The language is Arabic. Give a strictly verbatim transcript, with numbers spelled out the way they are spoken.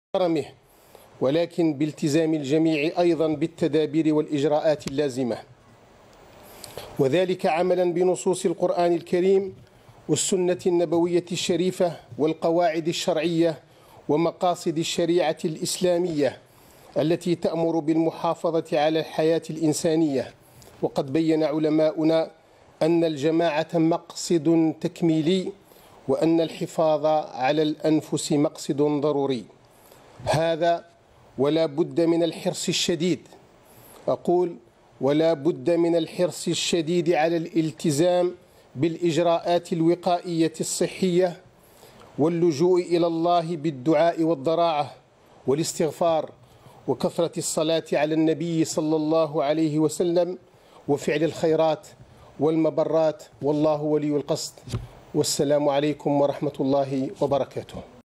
محترمه، ولكن بالتزام الجميع أيضا بالتدابير والإجراءات اللازمة، وذلك عملا بنصوص القرآن الكريم والسنة النبوية الشريفة والقواعد الشرعية ومقاصد الشريعة الإسلامية التي تأمر بالمحافظة على الحياة الإنسانية. وقد بين علماؤنا أن الجماعة مقصد تكميلي، وأن الحفاظ على الأنفس مقصد ضروري. هذا ولا بد من الحرص الشديد، أقول ولا بد من الحرص الشديد على الالتزام بالإجراءات الوقائية الصحية، واللجوء إلى الله بالدعاء والضراعة والاستغفار، وكثرة الصلاة على النبي صلى الله عليه وسلم، وفعل الخيرات والمبرات، والله ولي القصد. والسلام عليكم ورحمة الله وبركاته.